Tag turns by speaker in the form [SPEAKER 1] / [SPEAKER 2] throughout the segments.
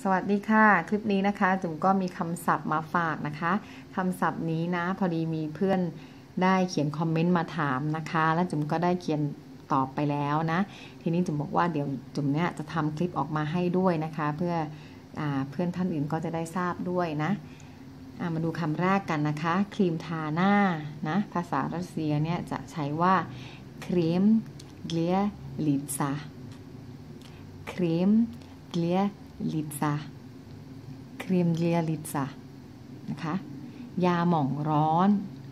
[SPEAKER 1] สวัสดีค่ะคลิปนี้นะคะจุ๋มก็มีคำศัพท์มาฝากนะคะคำศัพท์นี้นะพอดีมีเพื่อนได้เขียนคอมเมนต์มาถามนะคะแล้วจุ๋มก็ได้เขียนตอบไปแล้วนะทีนี้จุ๋มบอกว่าเดี๋ยวจุ๋มเนี่ยจะทำคลิปออกมาให้ด้วยนะคะเพื่อเพื่อนท่านอื่นก็จะได้ทราบด้วยนะมาดูคำแรกกันนะคะครีมทาหน้านะภาษารัสเซียเนี่ยจะใช้ว่าครีมเกลียลิซาครีมเกลียลิซาครีมเกลียลิซานะคะยาหม่องร้อน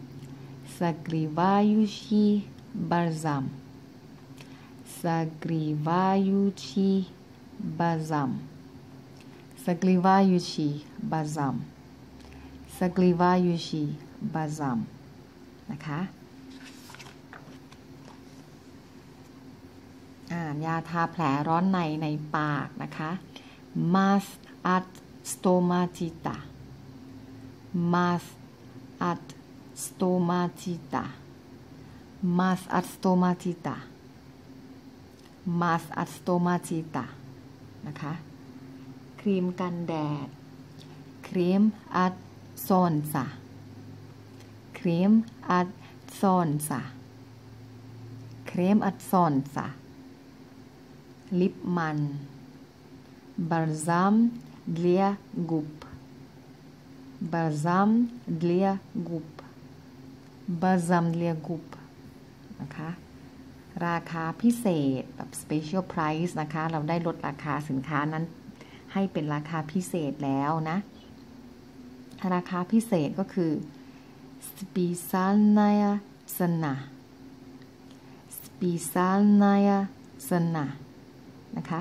[SPEAKER 1] согревающий бальзам согревающий бальзам согревающий бальзам согревающий бальзам นะคะยาทาแผลร้อนในปากนะคะ Mas ad stomatita Mas ad stomatita Mas ad stomatita Mas ad stomatita นะคะครีมกันแดด Creme ad sonza Creme ad sonza Creme ad sonzaลิปมันbalsam для губ balsam для губ balsam для губ นะคะราคาพิเศษแบบ special price นะคะเราได้ลดราคาสินค้านั้นให้เป็นราคาพิเศษแล้วนะราคาพิเศษก็คือ specjalna cena specjalna cenaนะคะ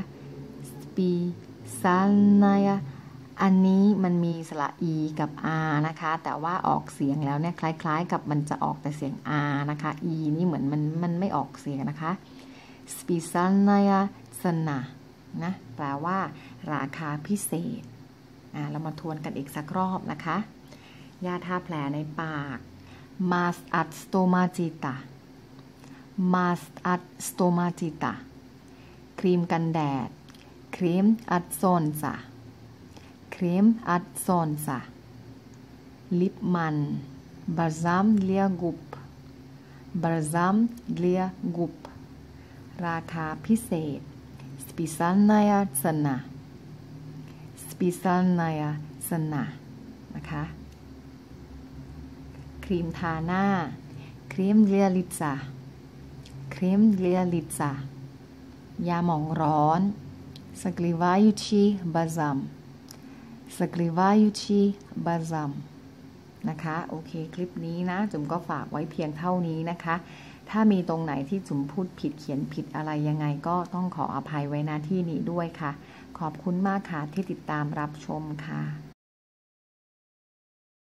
[SPEAKER 1] specjalna อันนี้มันมีสระ e กับ r นะคะแต่ว่าออกเสียงแล้วเนี่ยคล้ายๆกับมันจะออกแต่เสียง r นะคะ e นี่เหมือนมันไม่ออกเสียงนะคะ specjalna cena นะแปลว่าราคาพิเศษเรามาทวนกันอีกสักรอบนะคะยาทาแผลในปาก Mas ad stomatita Mas ad stomatitaครีมกันแดด Creme ad sonza Creme ad sonza ลิปมัน Balsam для губ Balsam для губ ราคาพิเศษ Specjalna cena Specjalna cena นะคะครีมทาหน้า Creme для лица Creme для лица ยาหม่องร้อน Sogrevaющий бальзам Sogrevaющий бальзам นะคะโอเคคลิปนี้นะจุ๋มก็ฝากไว้เพียงเท่านี้นะคะถ้ามีตรงไหนที่จุ๋มพูดผิดเขียนผิดอะไรยังไงก็ต้องขออภัยไว้ณที่นี้ด้วยค่ะขอบคุณมากค่ะที่ติดตามรับชมค่ะ